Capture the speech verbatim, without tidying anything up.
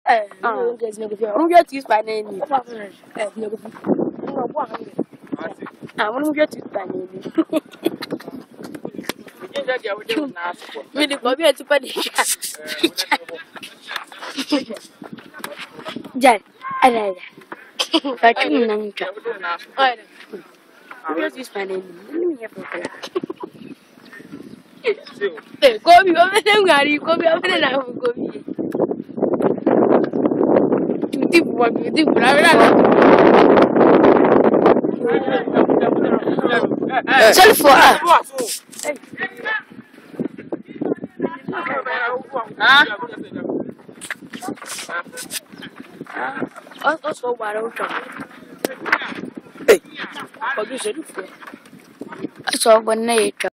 Eh, no get no go. I'm get to spy name. Eh, no go. No go am. Ah, I'm get to spy name. Me the go be to pay the Jan, ada ada. Kacung nang cak. Ada. Dia sih panen. Ini ya pokoknya. Eh, kopi apa yang ngari? Kopi apa yang nak kopi? Cuti buat cuti berapa lah? Selfie ah. Ah. Oh, oh, so baru kan. Eh, kau bisa dulu. So benar itu.